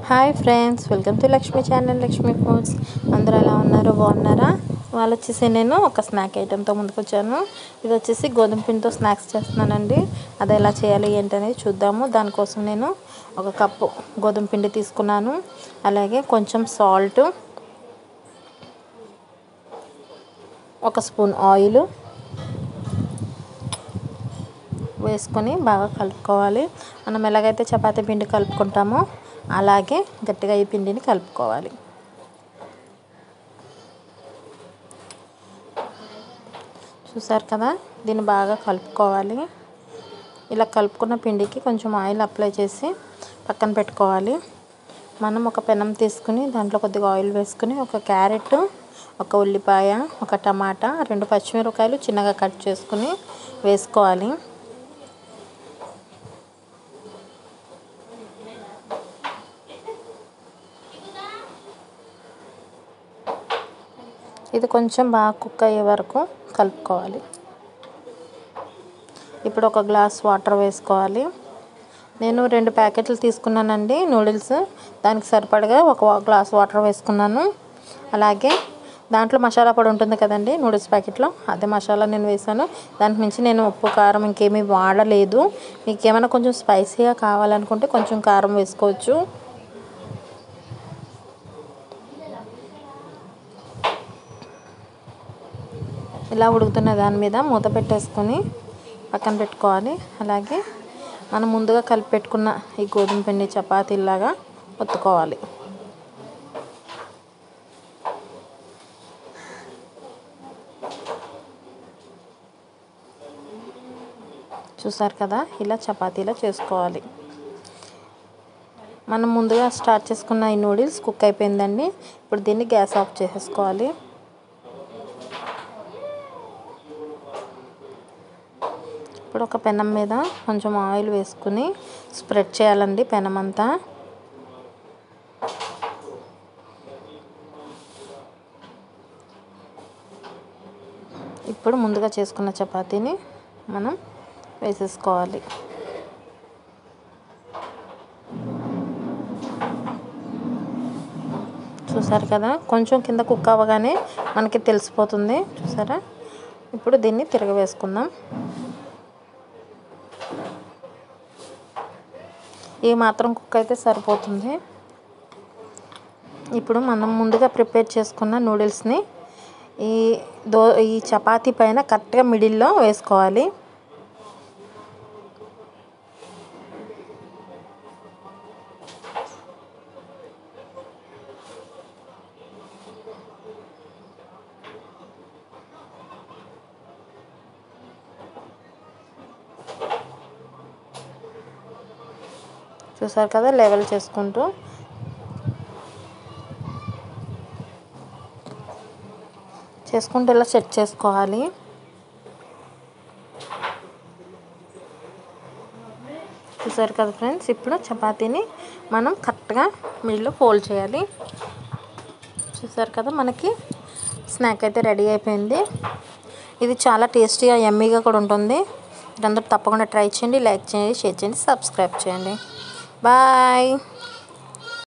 Hi friends, welcome to Lakshmi channel Lakshmi Foods. అందరూ ఎలా ఉన్నారు? బాగున్నారా? వాళ్ళు వచ్చేసి నేను ఒక స్నాక్ ఐటెంతో ముందుకు వచ్చాను. ఇది వచ్చేసి గోధుమ పిండితో స్నాక్స్ చేస్తున్నానండి. అది ఎలా చేయాలి ఏంటనేది చూద్దాము. దానికోసం నేను ఒక కప్పు గోధుమ పిండి తీసుకున్నాను. అలాగే కొంచెం సాల్ట్, ఒక స్పూన్ ఆయిల్ వేసుకొని బాగా కలుపుకోవాలి. మనం ఎలాగైతే చపాతీ పిండి కలుపుకుంటామో అలాగే గట్టిగా ఈ పిండిని కలుపుకోవాలి. చూసారు కదా, దీన్ని బాగా కలుపుకోవాలి. ఇలా కలుపుకున్న పిండికి కొంచెం ఆయిల్ అప్లై చేసి పక్కన పెట్టుకోవాలి. మనం ఒక పెనం తీసుకుని దాంట్లో కొద్దిగా ఆయిల్ వేసుకుని ఒక క్యారెట్, ఒక ఉల్లిపాయ, ఒక టమాటా, 2 పచ్చిమిరపకాయలు చిన్నగా కట్ చేసుకుని వేసుకోవాలి. ఇది కొంచెం బాగా కుక్ అయ్యే వరకు కలుపుకోవాలి. ఇప్పుడు ఒక గ్లాస్ వాటర్ వేసుకోవాలి. నేను 2 ప్యాకెట్లు తీసుకున్నానండి నూడిల్స్. దానికి సరిపడగా ఒక గ్లాస్ వాటర్ వేసుకున్నాను. అలాగే దాంట్లో మసాలా పొడి ఉంటుంది కదండి నూడిల్స్ ప్యాకెట్లో, అదే మసాలా నేను వేసాను. దానికి మించి నేను ఉప్పు కారం ఇంకేమీ వాడలేదు. మీకు ఏమైనా కొంచెం స్పైసీగా కావాలనుకుంటే కొంచెం కారం వేసుకోవచ్చు. ఇలా ఉడుకుతున్న దాని మీద మూత పెట్టేసుకొని పక్కన పెట్టుకోవాలి. అలాగే మనం ముందుగా కలిపి పెట్టుకున్న ఈ గోధుమ పిండి చపాతీలాగా ఒత్తుకోవాలి. చూసారు కదా, ఇలా చపాతీలా చేసుకోవాలి. మనం ముందుగా స్టార్ట్ చేసుకున్న ఈ నూడిల్స్ కుక్ అయిపోయిందండి. ఇప్పుడు దీన్ని గ్యాస్ ఆఫ్ చేసేసుకోవాలి. ఇప్పుడు ఒక పెనం మీద కొంచెం ఆయిల్ వేసుకుని స్ప్రెడ్ చేయాలండి పెనం అంతా. ఇప్పుడు ముందుగా చేసుకున్న చపాతీని మనం వేసేసుకోవాలి. చూసారు కదా, కొంచెం కింద కుక్ అవ్వగానే మనకి తెలిసిపోతుంది. చూసారా, ఇప్పుడు దీన్ని తిరగవేసుకుందాం. ఈ మాత్రం కుక్ అయితే సరిపోతుంది. ఇప్పుడు మనం ముందుగా ప్రిపేర్ చేసుకున్న నూడిల్స్ని ఈ చపాతీ పైన కరెక్ట్గా మిడిల్లో వేసుకోవాలి. చూసారు కదా, లెవెల్ చేసుకుంటూ ఇలా సెట్ చేసుకోవాలి. చూసారు కదా ఫ్రెండ్స్, ఇప్పుడు చపాతీని మనం కరెక్ట్గా మిడిల్లో ఫోల్డ్ చేయాలి. చూసారు కదా, మనకి స్నాక్ అయితే రెడీ అయిపోయింది. ఇది చాలా టేస్టీగా యమ్మీగా కూడా ఉంటుంది. అందరూ తప్పకుండా ట్రై చేయండి. లైక్ చేయండి, షేర్ చేయండి, సబ్స్క్రైబ్ చేయండి. బాయ్.